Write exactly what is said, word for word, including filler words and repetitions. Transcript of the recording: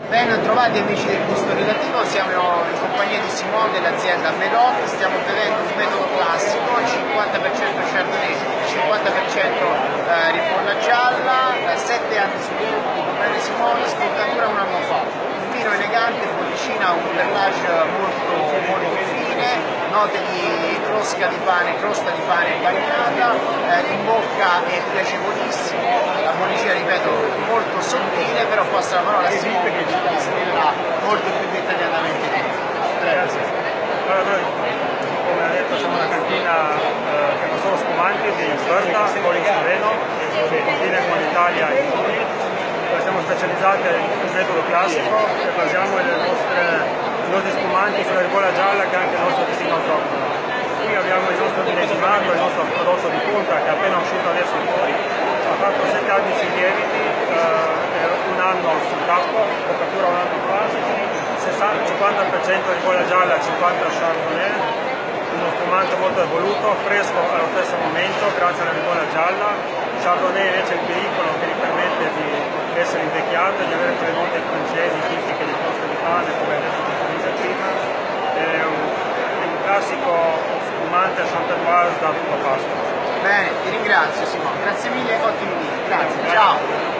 Ben trovati amici del Gusto Relativo, siamo in compagnia di Simone dell'azienda Medot, stiamo bevendo un metodo classico, cinquanta per cento Chardonnay, cinquanta per cento eh, ripolla gialla, sette anni su di comprare Simone, spuntatura un anno fa. Un vino elegante, bollicina, un perlage molto, molto fine, note di crosca di pane, crosta di pane bagnata, eh, in bocca è piacevolissimo, la bollicina ripeto molto sottile, però passa la parola a Simone che ci descriverà molto più dettagliatamente. Grazie. Allora, noi, come ha detto, siamo una cantina eh, che fa solo spumanti di Berta, fuori in Sloveno, che confina con l'Italia in Puglia. Siamo specializzati in metodo classico e basiamo le nostre, i nostri spumanti sulla ribolla gialla, che è anche il nostro destino autoctono. Qui abbiamo il nostro millesimato, il nostro prodotto di punta che è appena uscito adesso fuori. Ha fatto sette anni sui lieviti, eh, un anno sul tappo, copertura un anno fa, cinquanta per cento ribolla gialla, cinquanta per cento Chardonnay, uno spumante molto evoluto, fresco allo stesso momento grazie alla ribolla gialla. Chardonnay invece è il pericolo che gli permette di essere invecchiato e di avere quelle note francesi tipiche di costa di pane, come ha detto questa prima. È un, è un classico spumante champenoise da tutto pasto. Bene, ti ringrazio Simone, grazie mille, ottimi vini, grazie, ciao!